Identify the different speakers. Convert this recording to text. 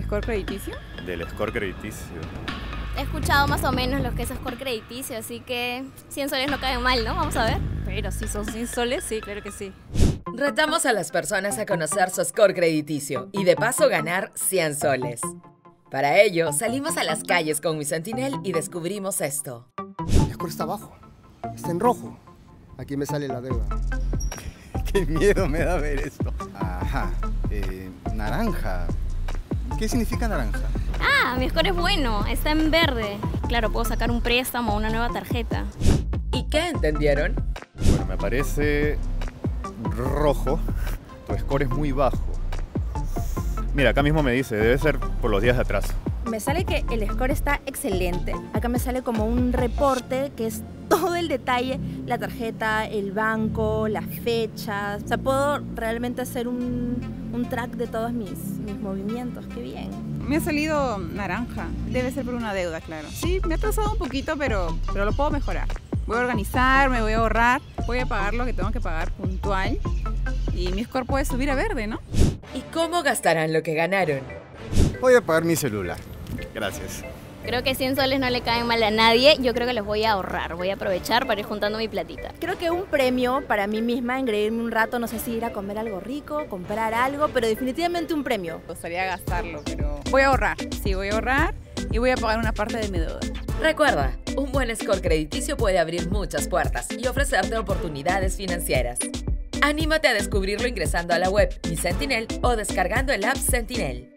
Speaker 1: ¿Score crediticio?
Speaker 2: Del score crediticio.
Speaker 3: He escuchado más o menos lo que es score crediticio, así que 100 soles no caen mal, ¿no? Vamos a ver.
Speaker 1: Pero si son 100 soles, sí, claro que sí.
Speaker 4: Retamos a las personas a conocer su score crediticio y de paso ganar 100 soles. Para ello, salimos a las calles con mi Sentinel y descubrimos esto.
Speaker 5: Mi score está abajo, está en rojo. Aquí me sale la deuda.
Speaker 2: Qué miedo me da ver esto. Ajá, naranja. ¿Qué significa naranja?
Speaker 3: Ah, mi score es bueno, está en verde. Claro, puedo sacar un préstamo o una nueva tarjeta.
Speaker 4: ¿Y qué entendieron?
Speaker 2: Bueno, me parece rojo. Tu score es muy bajo. Mira, acá mismo me dice, debe ser por los días de atraso.
Speaker 6: Me sale que el score está excelente. Acá me sale como un reporte que es todo el detalle, la tarjeta, el banco, las fechas. O sea, puedo realmente hacer un track de todos mis movimientos. ¡Qué bien!
Speaker 1: Me ha salido naranja. Debe ser por una deuda, claro. Sí, me ha atrasado un poquito, pero lo puedo mejorar. Voy a organizarme, voy a ahorrar, voy a pagar lo que tengo que pagar puntual y mi score puede subir a verde, ¿no?
Speaker 4: ¿Y cómo gastarán lo que ganaron?
Speaker 2: Voy a pagar mi celular. Gracias.
Speaker 3: Creo que 100 soles no le caen mal a nadie. Yo creo que los voy a ahorrar. Voy a aprovechar para ir juntando mi platita.
Speaker 6: Creo que un premio para mí misma, engreírme un rato, no sé si ir a comer algo rico, comprar algo, pero definitivamente un premio.
Speaker 1: Me gustaría gastarlo, pero voy a ahorrar. Sí, voy a ahorrar y voy a pagar una parte de mi deuda.
Speaker 4: Recuerda, un buen score crediticio puede abrir muchas puertas y ofrecerte oportunidades financieras. Anímate a descubrirlo ingresando a la web Mi Sentinel o descargando el app Sentinel.